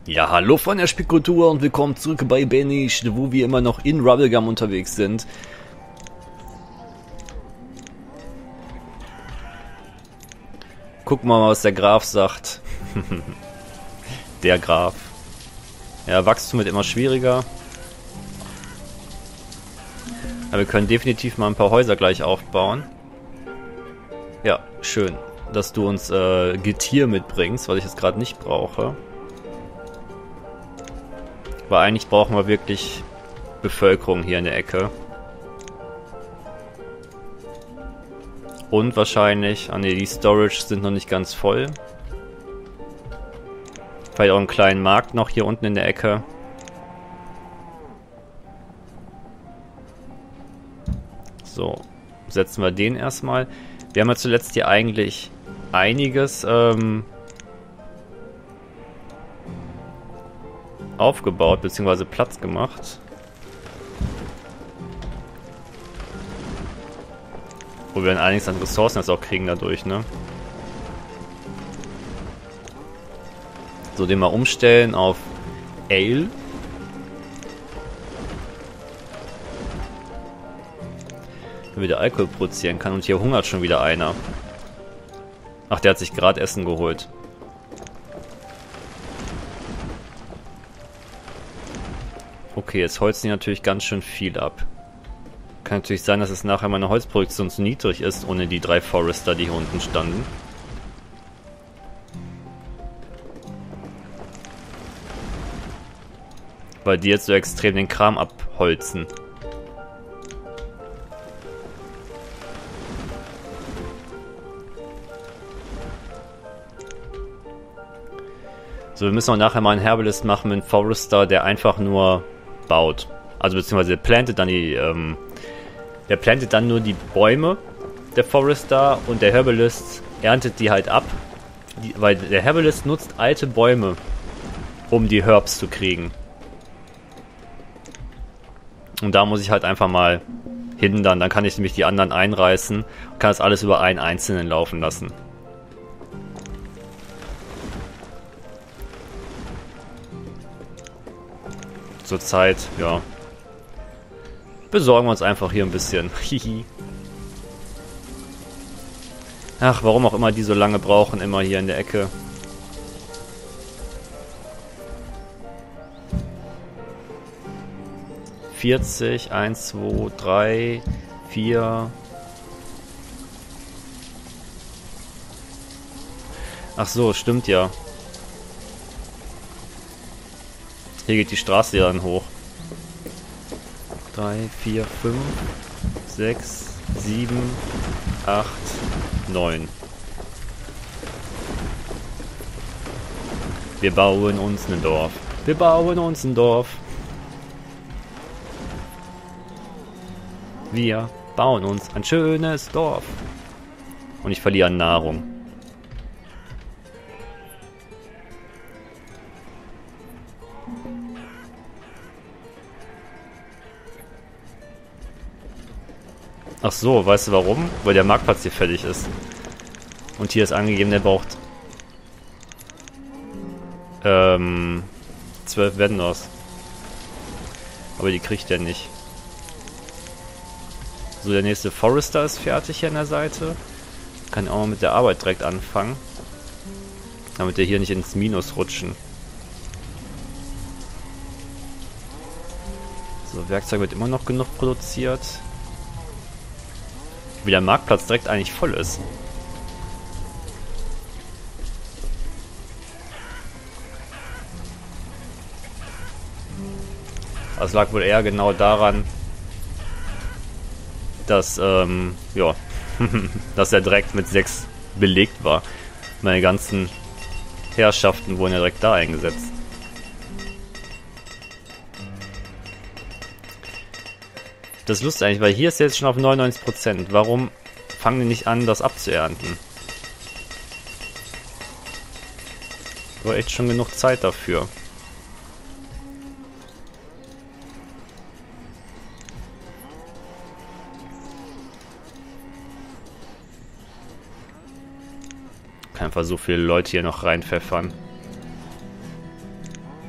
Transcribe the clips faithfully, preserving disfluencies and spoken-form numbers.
Ja, hallo von der Spielkultur und willkommen zurück bei Banished, wo wir immer noch in Rubblegum unterwegs sind. Gucken wir mal, was der Graf sagt. Der Graf. Ja, Wachstum wird immer schwieriger. Aber wir können definitiv mal ein paar Häuser gleich aufbauen. Ja, schön, dass du uns äh, Getier mitbringst, was ich jetzt gerade nicht brauche. Weil eigentlich brauchen wir wirklich Bevölkerung hier in der Ecke. Und wahrscheinlich, ah ne, die Storage sind noch nicht ganz voll. Vielleicht auch einen kleinen Markt noch hier unten in der Ecke. So, setzen wir den erstmal. Wir haben ja zuletzt hier eigentlich einiges ähm, aufgebaut, beziehungsweise Platz gemacht. Wo wir dann einiges an Ressourcen jetzt auch kriegen dadurch, ne? So, den mal umstellen auf Ale. Der wieder Alkohol produzieren kann. Und hier hungert schon wieder einer. Ach, der hat sich gerade Essen geholt. Okay, jetzt holzen die natürlich ganz schön viel ab. Kann natürlich sein, dass es nachher meine Holzproduktion zu niedrig ist, ohne die drei Forester, die hier unten standen. Weil die jetzt so extrem den Kram abholzen. So, wir müssen auch nachher mal einen Herbalist machen mit einem Forester, der einfach nur baut. Also beziehungsweise der plantet dann die, ähm, der plantet dann nur die Bäume, der Forester, und der Herbalist erntet die halt ab. Die, weil der Herbalist nutzt alte Bäume, um die Herbs zu kriegen. Und da muss ich halt einfach mal hindern. Dann kann ich nämlich die anderen einreißen und kann das alles über einen einzelnen laufen lassen. Zurzeit, ja. Besorgen wir uns einfach hier ein bisschen. Hihi. Ach, warum auch immer die so lange brauchen, immer hier in der Ecke. vierzig, eins, zwei, drei, vier. Ach so, stimmt ja. Hier geht die Straße dann hoch. drei, vier, fünf, sechs, sieben, acht, neun. Wir bauen uns ein Dorf. Wir bauen uns ein Dorf. Wir bauen uns ein schönes Dorf. Und ich verliere an Nahrung. Ach so, weißt du warum? Weil der Marktplatz hier fertig ist. Und hier ist angegeben, der braucht ähm, zwölf Vendors. Aber die kriegt er nicht. So, der nächste Forester ist fertig hier an der Seite. Kann auch mal mit der Arbeit direkt anfangen. Damit wir hier nicht ins Minus rutschen. So, Werkzeug wird immer noch genug produziert. Wie der Marktplatz direkt eigentlich voll ist. Das lag wohl eher genau daran, dass, ähm, ja, dass er direkt mit sechs belegt war. Meine ganzen Herrschaften wurden ja direkt da eingesetzt. Das ist lustig eigentlich, weil hier ist jetzt schon auf neunundneunzig Prozent. Warum fangen die nicht an, das abzuernten? War echt schon genug Zeit dafür. Kann einfach so viele Leute hier noch reinpfeffern.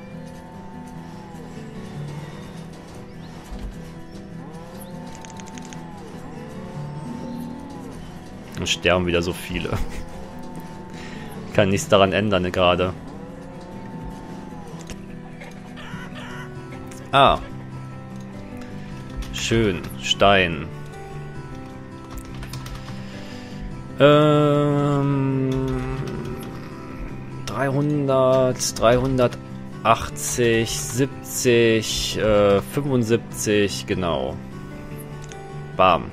und sterben wieder so viele. Kann nichts daran ändern, ne, gerade. Ah. Schön. Stein. Ähm... dreihundert, dreihundertachtzig, siebzig, äh, fünfundsiebzig, genau. Bam.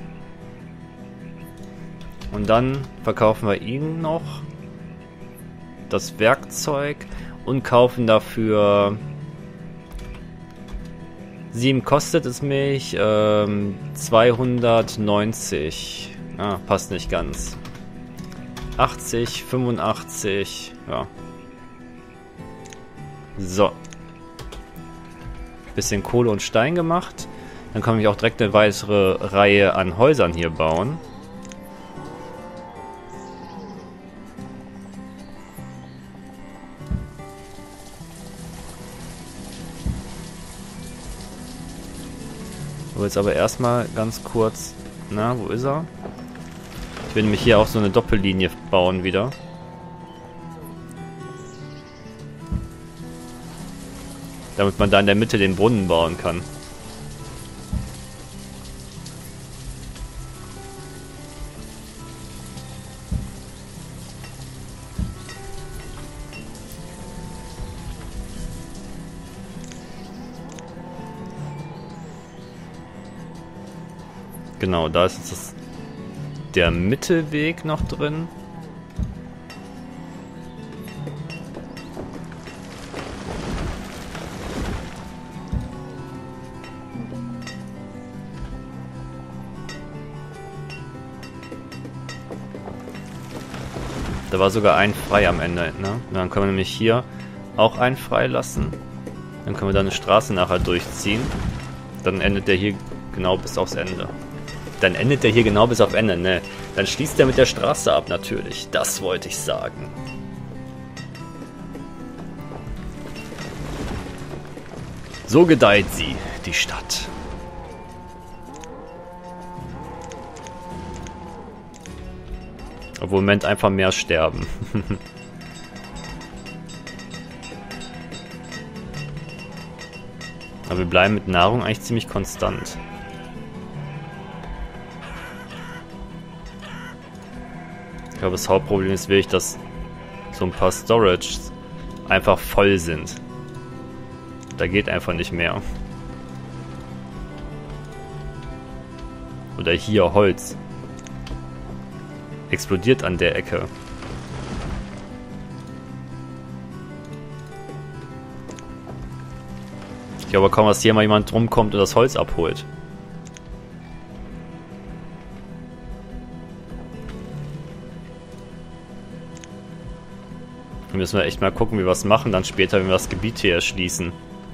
Und dann verkaufen wir ihnen noch das Werkzeug und kaufen dafür... sieben kostet es mich, ähm, zweihundertneunzig. Ah, passt nicht ganz. achtzig, fünfundachtzig, ja. So. Bisschen Kohle und Stein gemacht. Dann kann ich auch direkt eine weitere Reihe an Häusern hier bauen. So, jetzt aber erstmal ganz kurz. Na, wo ist er? Ich will nämlich hier auch so eine Doppellinie bauen wieder. Damit man da in der Mitte den Brunnen bauen kann. Genau, da ist jetzt das, der Mittelweg noch drin. Da war sogar ein frei am Ende, ne? Und dann können wir nämlich hier auch einen frei lassen. Dann können wir da eine Straße nachher durchziehen. Dann endet der hier genau bis aufs Ende. Dann endet der hier genau bis auf Ende, ne? Dann schließt er mit der Straße ab, natürlich. Das wollte ich sagen. So gedeiht sie, die Stadt. Obwohl im Moment einfach mehr sterben. Aber wir bleiben mit Nahrung eigentlich ziemlich konstant. Ich glaube, das Hauptproblem ist wirklich, dass so ein paar Storages einfach voll sind. Da geht einfach nicht mehr. Oder hier Holz. Explodiert an der Ecke. Ich glaube kaum, dass hier mal jemand rumkommt und das Holz abholt. Da müssen wir echt mal gucken, wie wir was machen, dann später, wenn wir das Gebiet hier erschließen.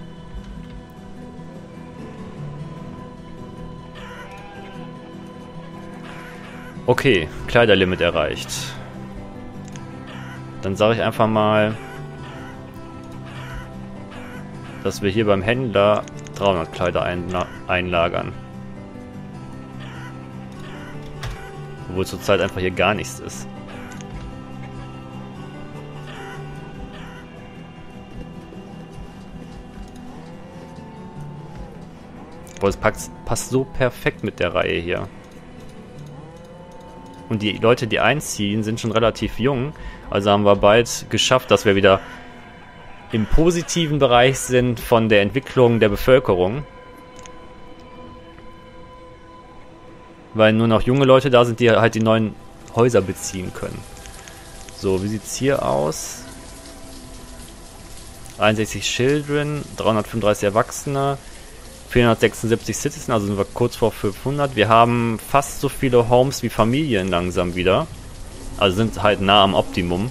Okay, Kleiderlimit erreicht. Dann sage ich einfach mal, dass wir hier beim Händler dreihundert Kleider einla einlagern. Obwohl zurzeit einfach hier gar nichts ist. Boah, es passt, passt so perfekt mit der Reihe hier. Und die Leute, die einziehen, sind schon relativ jung. Also haben wir bald geschafft, dass wir wieder im positiven Bereich sind von der Entwicklung der Bevölkerung. Weil nur noch junge Leute da sind, die halt die neuen Häuser beziehen können. So, wie sieht es hier aus? einundsechzig Children, dreihundertfünfunddreißig Erwachsene, vierhundertsechsundsiebzig Citizen, also sind wir kurz vor fünfhundert. Wir haben fast so viele Homes wie Familien langsam wieder. Also sind halt nah am Optimum.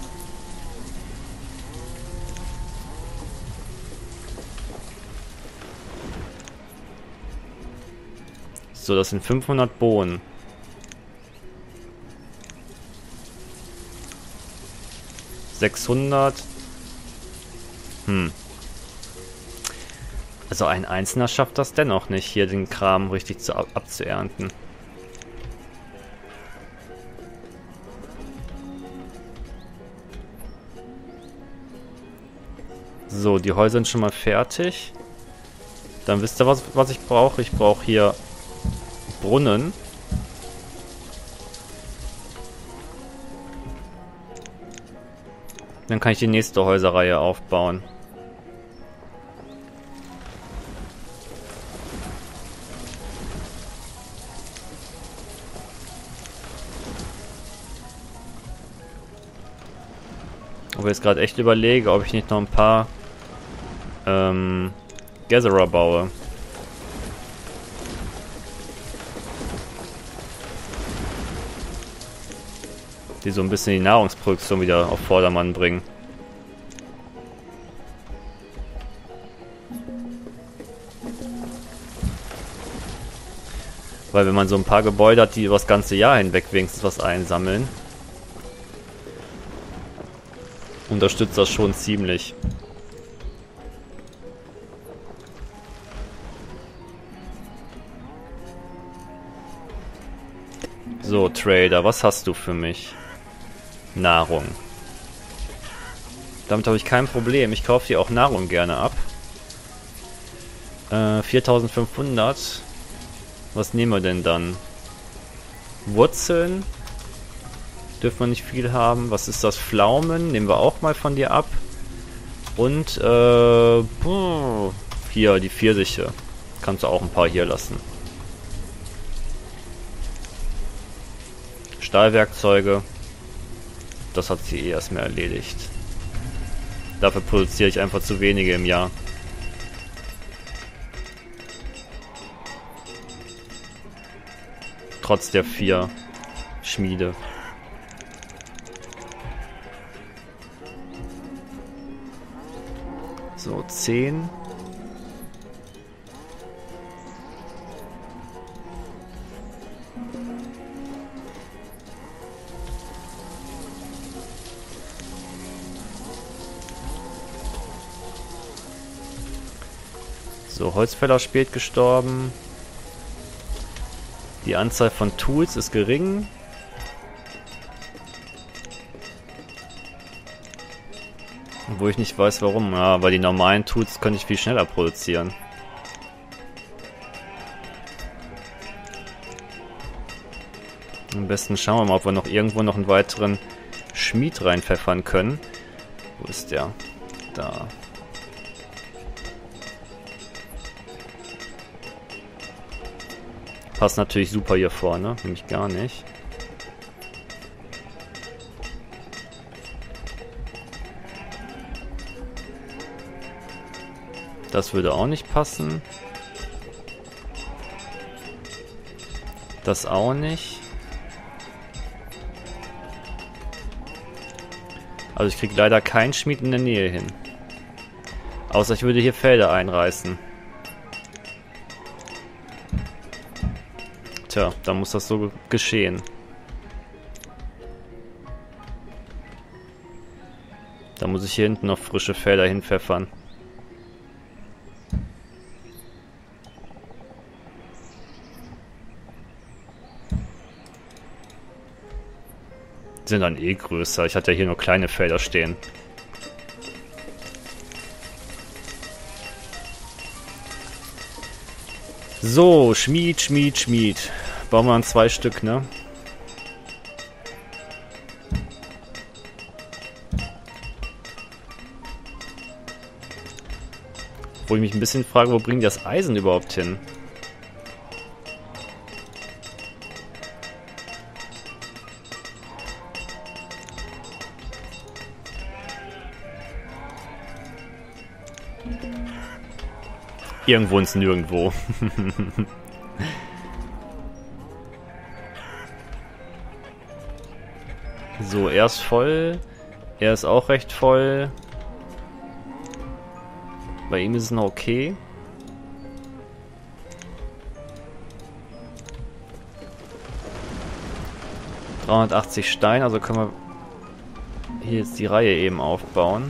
So, das sind fünfhundert Bohnen. sechshundert. Hm. Also ein Einzelner schafft das dennoch nicht, hier den Kram richtig zu, ab, abzuernten. So, die Häuser sind schon mal fertig. Dann wisst ihr, was, was ich brauche? Ich brauche hier Brunnen. Dann kann ich die nächste Häuserreihe aufbauen. Aber jetzt gerade echt überlege, ob ich nicht noch ein paar ähm, Gatherer baue. Die so ein bisschen die Nahrungsproduktion wieder auf Vordermann bringen. Weil wenn man so ein paar Gebäude hat, die über das ganze Jahr hinweg wenigstens was einsammeln, unterstützt das schon ziemlich. So, Trader, was hast du für mich? Nahrung. Damit habe ich kein Problem. Ich kaufe dir auch Nahrung gerne ab. Äh, viertausendfünfhundert. Was nehmen wir denn dann? Wurzeln. Dürfen wir nicht viel haben. Was ist das? Pflaumen. Nehmen wir auch mal von dir ab. Und, äh, hier, die Pfirsiche. Kannst du auch ein paar hier lassen. Stahlwerkzeuge. Das hat sie eh erstmal erledigt. Dafür produziere ich einfach zu wenige im Jahr. Trotz der vier Schmiede. So, zehn. So, Holzfäller spät gestorben. Die Anzahl von Tools ist gering. Wo ich nicht weiß warum. Ja, weil die normalen Tools könnte ich viel schneller produzieren. Am besten schauen wir mal, ob wir noch irgendwo noch einen weiteren Schmied reinpfeffern können. Wo ist der? Da. Passt natürlich super hier vorne, nämlich gar nicht. Das würde auch nicht passen. Das auch nicht. Also ich kriege leider keinen Schmied in der Nähe hin. Außer ich würde hier Felder einreißen. Tja, dann muss das so geschehen. Da muss ich hier hinten noch frische Felder hinpfeffern. Die sind dann eh größer. Ich hatte ja hier nur kleine Felder stehen. So, Schmied, Schmied, Schmied. Bauen wir an zwei Stück, ne? Wo ich mich ein bisschen frage, wo bringen die das Eisen überhaupt hin? Irgendwo ins Nirgendwo. So, er ist voll. Er ist auch recht voll. Bei ihm ist es noch okay. dreihundertachtzig Stein, also können wir hier jetzt die Reihe eben aufbauen.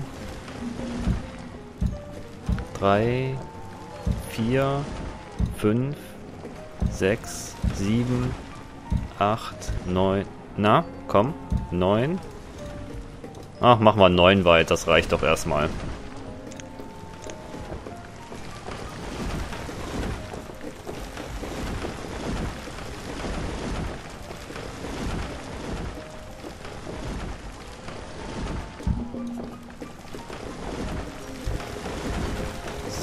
drei, vier, fünf, sechs, sieben, acht, neun. Na, komm, neun. Ach, machen wir neun weit, das reicht doch erstmal.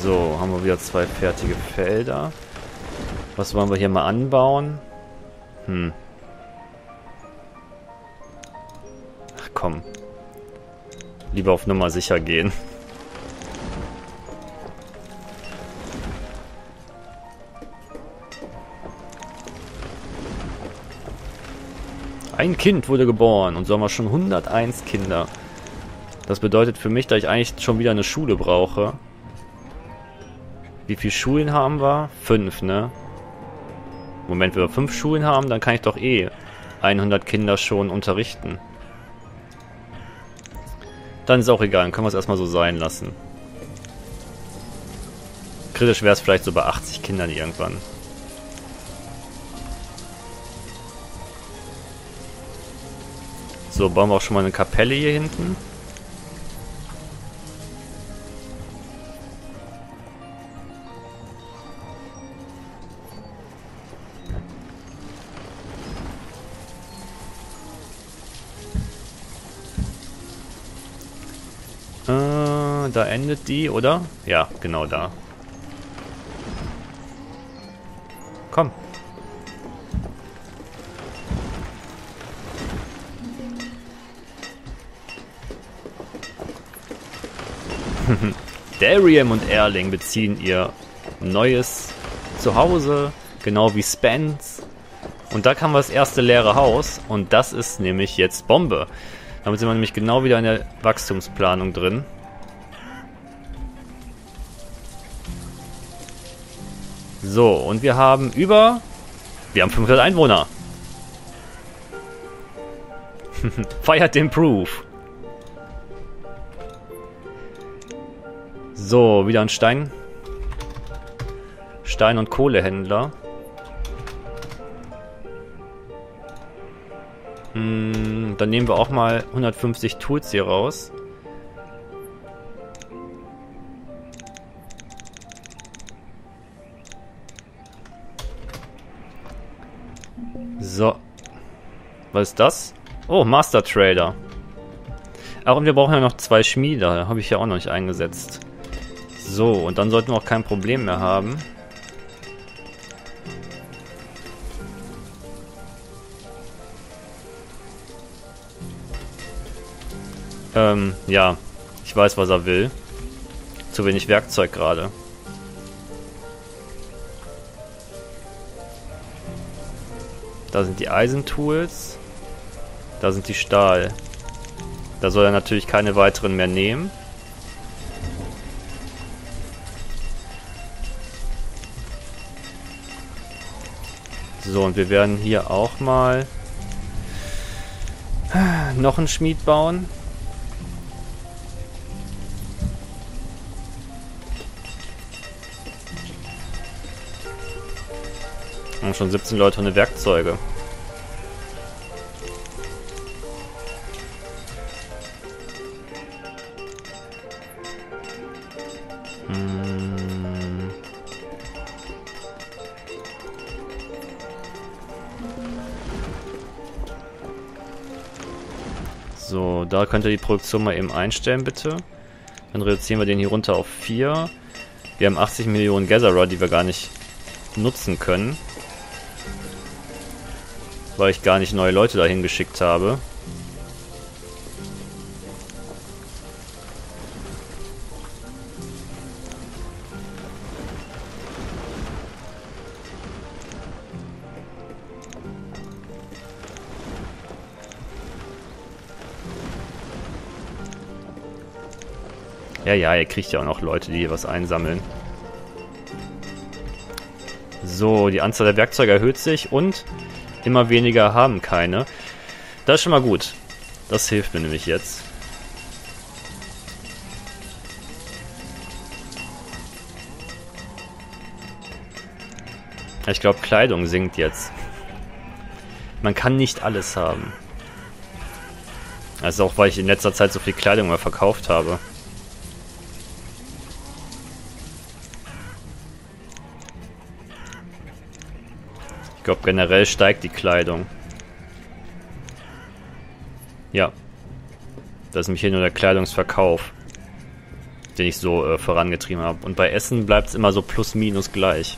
So, haben wir wieder zwei fertige Felder. Was wollen wir hier mal anbauen? Hm. Ach komm. Lieber auf Nummer sicher gehen. Ein Kind wurde geboren und so haben wir schon hunderteins Kinder. Das bedeutet für mich, dass ich eigentlich schon wieder eine Schule brauche. Wie viele Schulen haben wir? Fünf, ne? Moment, wenn wir fünf Schulen haben, dann kann ich doch eh hundert Kinder schon unterrichten. Dann ist auch egal, dann können wir es erstmal so sein lassen. Kritisch wäre es vielleicht so bei achtzig Kindern irgendwann. So, bauen wir auch schon mal eine Kapelle hier hinten. Äh, da endet die, oder? Ja, genau da. Komm. Darium und Erling beziehen ihr neues Zuhause, genau wie Spence. Und da kam das erste leere Haus und das ist nämlich jetzt Bombe. Damit sind wir nämlich genau wieder in der Wachstumsplanung drin. So, und wir haben über... Wir haben fünfhundert Einwohner. Feiert den Proof. So, wieder ein Stein. Stein- und Kohlehändler. Hm, dann nehmen wir auch mal hundertfünfzig Tools hier raus. So. Was ist das? Oh, Master Trader. Ach, und wir brauchen ja noch zwei Schmiede. Habe ich ja auch noch nicht eingesetzt. So, und dann sollten wir auch kein Problem mehr haben. Ähm, ja. Ich weiß, was er will. Zu wenig Werkzeug gerade. Da sind die Eisentools. Da sind die Stahl. Da soll er natürlich keine weiteren mehr nehmen. So, und wir werden hier auch mal noch einen Schmied bauen. Und schon siebzehn Leute ohne Werkzeuge. Hm. So, da könnt ihr die Produktion mal eben einstellen, bitte. Dann reduzieren wir den hier runter auf vier. Wir haben achtzig Millionen Gatherer, die wir gar nicht nutzen können. Weil ich gar nicht neue Leute dahin geschickt habe. Ja, ja, ihr kriegt ja auch noch Leute, die hier was einsammeln. So, die Anzahl der Werkzeuge erhöht sich und immer weniger haben keine. Das ist schon mal gut. Das hilft mir nämlich jetzt. Ich glaube, Kleidung sinkt jetzt. Man kann nicht alles haben. Also auch, weil ich in letzter Zeit so viel Kleidung mal verkauft habe. Ich glaube, generell steigt die Kleidung. Ja. Das ist nämlich hier nur der Kleidungsverkauf. den ich so äh, vorangetrieben habe. Und bei Essen bleibt es immer so plus minus gleich.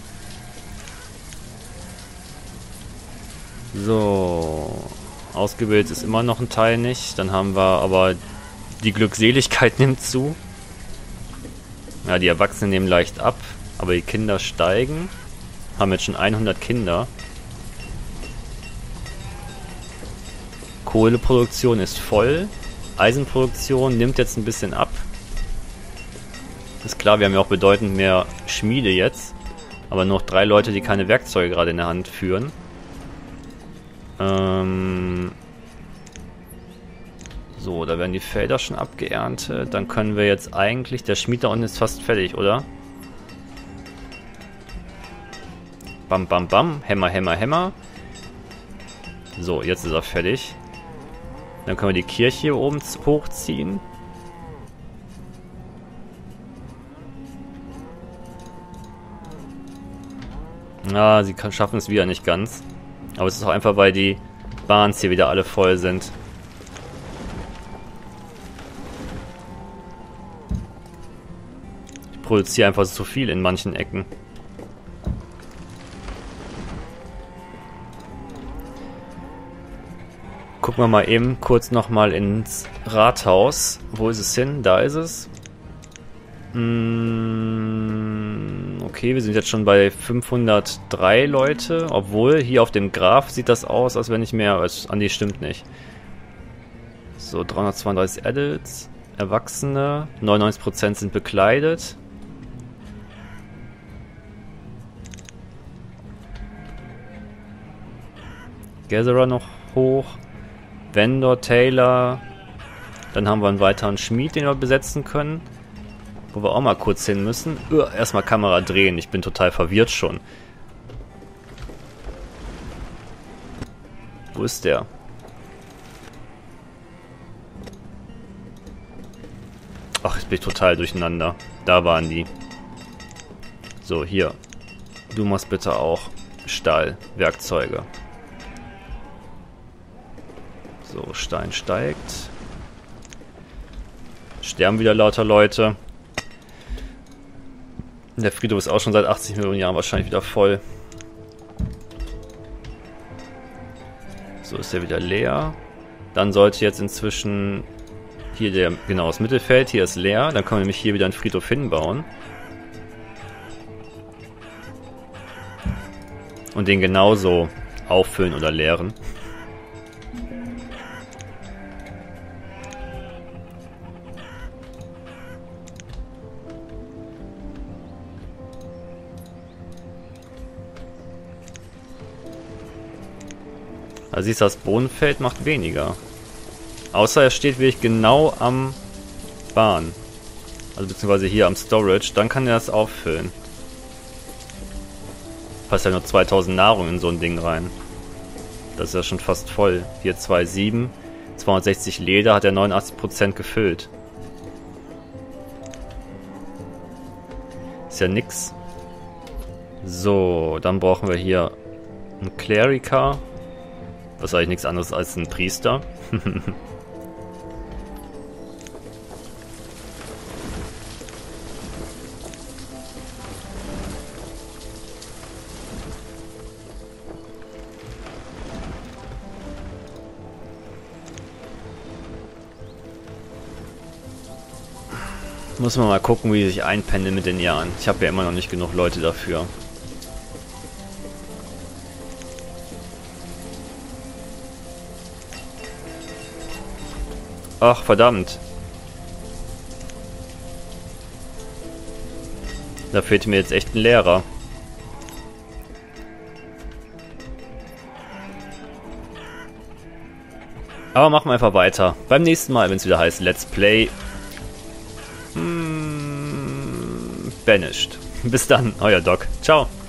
So, ausgebildet ist immer noch ein Teil nicht. Dann haben wir aber die Glückseligkeit nimmt zu. Ja, die Erwachsenen nehmen leicht ab, aber die Kinder steigen. Haben jetzt schon hundert Kinder. Kohleproduktion ist voll. Eisenproduktion nimmt jetzt ein bisschen ab. Ist klar, wir haben ja auch bedeutend mehr Schmiede jetzt. Aber nur noch drei Leute, die keine Werkzeuge gerade in der Hand führen. Ähm so, da werden die Felder schon abgeerntet. Dann können wir jetzt eigentlich... Der Schmied da unten ist fast fertig, oder? Bam, bam, bam. Hämmer, Hämmer, Hämmer. So, jetzt ist er fertig. Dann können wir die Kirche hier oben hochziehen. Ah, sie kann, schaffen es wieder nicht ganz. Aber es ist auch einfach, weil die Bahns hier wieder alle voll sind. Ich produziere einfach zu viel in manchen Ecken. Gucken wir mal eben kurz nochmal ins Rathaus. Wo ist es hin? Da ist es. Hm, okay, wir sind jetzt schon bei fünfhundertdrei Leute. Obwohl, hier auf dem Graph sieht das aus, als wenn nicht mehr... Als, ah, nee, stimmt nicht. So, dreihundertzweiunddreißig Adults. Erwachsene. neunundneunzig Prozent sind bekleidet. Gatherer noch hoch. Vendor, Taylor. Dann haben wir einen weiteren Schmied, den wir besetzen können. Wo wir auch mal kurz hin müssen. Uh, erstmal Kamera drehen. Ich bin total verwirrt schon. Wo ist der? Ach, jetzt bin ich total durcheinander. Da waren die. So, hier. Du machst bitte auch Stahl, Werkzeuge. So, Stein steigt. Sterben wieder lauter Leute. Der Friedhof ist auch schon seit achtzig Millionen Jahren wahrscheinlich wieder voll. So ist er wieder leer. Dann sollte jetzt inzwischen hier der, genau, das Mittelfeld, hier ist leer. Dann können wir nämlich hier wieder einen Friedhof hinbauen. Und den genauso auffüllen oder leeren. Also siehst du, das Bodenfeld macht weniger. Außer er steht wirklich genau am Bahn. Also beziehungsweise hier am Storage. Dann kann er das auffüllen. Passt ja nur zweitausend Nahrung in so ein Ding rein. Das ist ja schon fast voll. Hier zwei Komma sieben. zweihundertsechzig Leder hat er neunundachtzig Prozent gefüllt. Ist ja nix. So, dann brauchen wir hier einen Kleriker. Das ist eigentlich nichts anderes als ein Priester. Muss man mal gucken, wie sich einpendeln mit den Jahren. Ich habe ja immer noch nicht genug Leute dafür. Ach, verdammt. Da fehlt mir jetzt echt ein Lehrer. Aber machen wir einfach weiter. Beim nächsten Mal, wenn es wieder heißt Let's Play hm, Banished. Bis dann, euer Doc. Ciao.